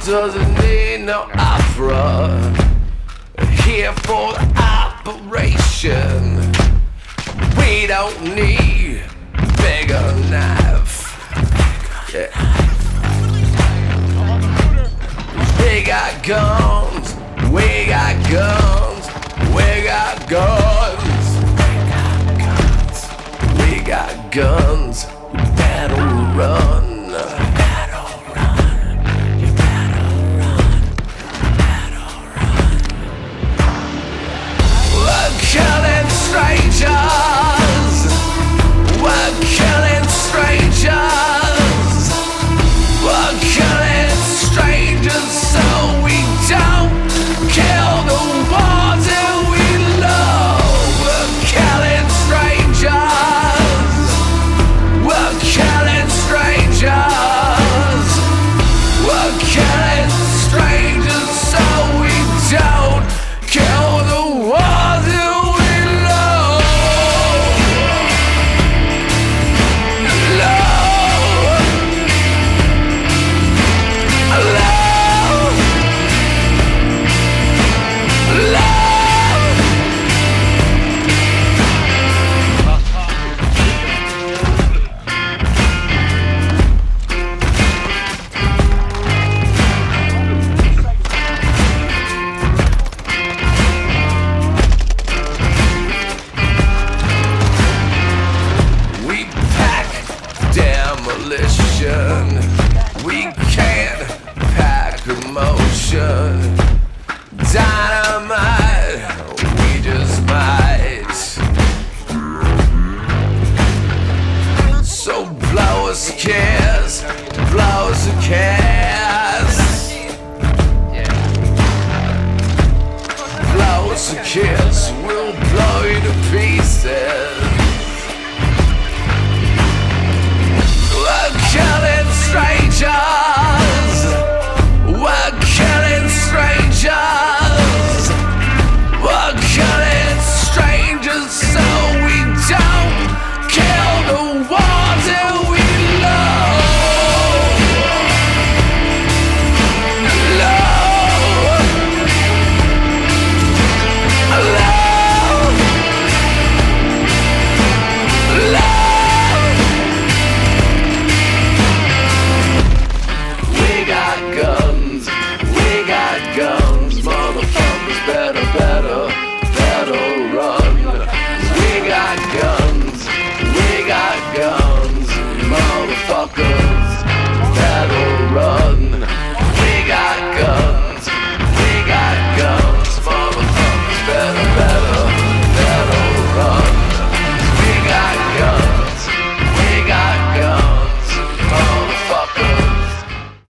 doesn't need no opera. Here for the operation. We don't need bigger knife. Yeah. We got guns. We got guns. We got guns. We got guns. You better run. Killing strangers, we're killing strangers, we're killing strangers so we don't kill the ones that we love. We're killing strangers, we're killing strangers, we're killing strangers so we don't kill the ones that we can't pack emotion. Dynamite, we just might. So blow us a kiss, blow us a kiss. Blow us a kiss, we'll blow you to pieces. Killing strangers, we're killing strangers, we're killing strangers so we don't kill the ones that we love. Guns, motherfuckers, that'll run.